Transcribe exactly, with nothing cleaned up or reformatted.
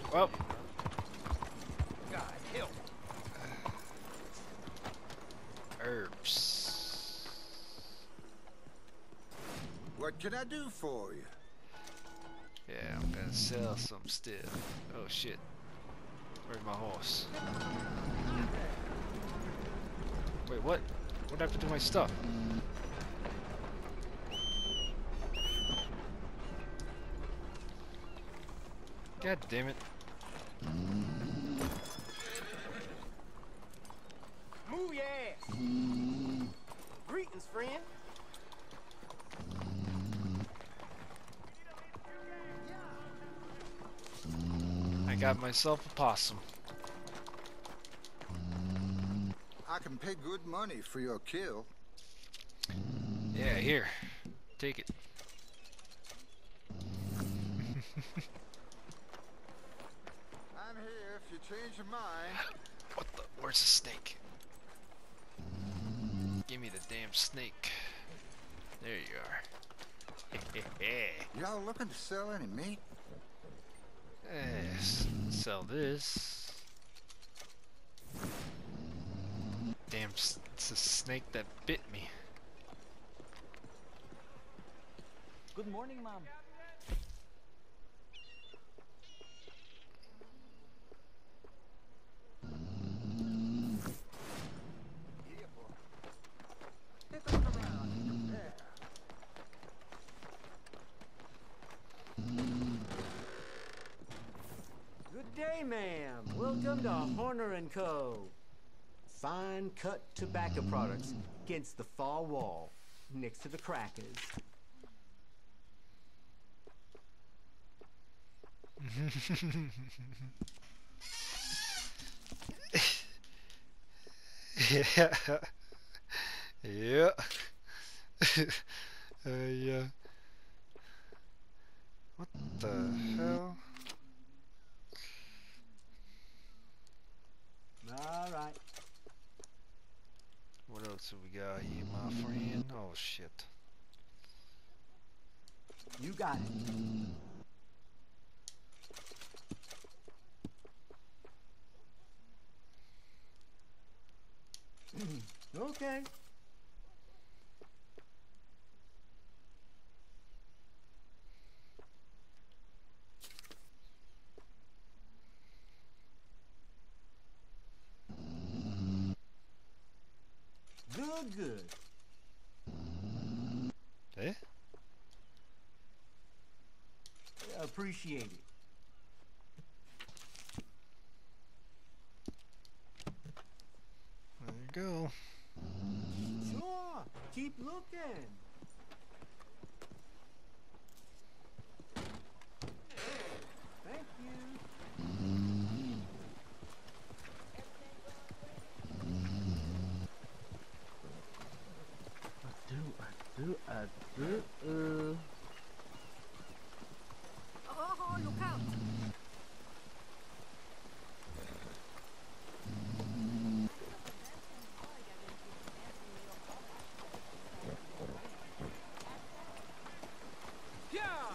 Well, God help. herbs. What can I do for you? Yeah, I'm gonna sell some stuff. Oh shit. Where's my horse? Wait, what? What happened to my stuff? God damn it. Move your ass. Greetings, friend. I got myself a possum. I can pay good money for your kill. Yeah, here. Take it. I'm here if you change your mind. What the? Where's the snake? Give me the damn snake. There you are. Y'all looking to sell any meat? Yes. Sell this. Damn, s- it's a snake that bit me. Good morning, Mom. Yeah, boy. Take a look around and compare. Good day, ma'am. Welcome to Horner and Co. Fine cut tobacco products against the far wall, next to the crackers. Yeah. Yeah. uh, yeah. What the hell? All right. What else have we got here, my friend? Oh shit. You got it. Okay. Good, good. Eh? Appreciate it. There you go. Sure. Keep looking. Thank you. I do, I do, I do. Uh. Oh, look out! Yeah.